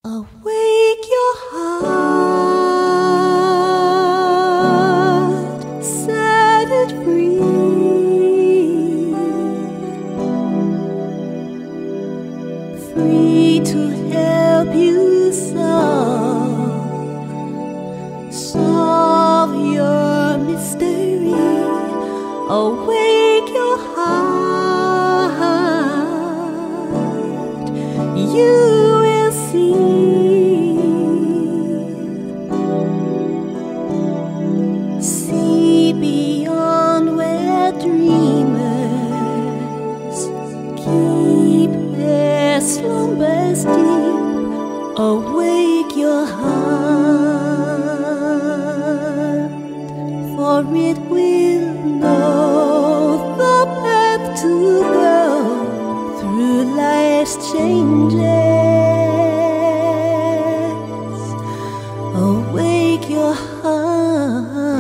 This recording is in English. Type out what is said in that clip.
Awake your heart, set it free, free to help you solve your mystery. Awake your heart, you will see. See beyond where dreamers keep their slumbers deep. Awake your heart, for it will know the path to go through life's changes. Awake your heart.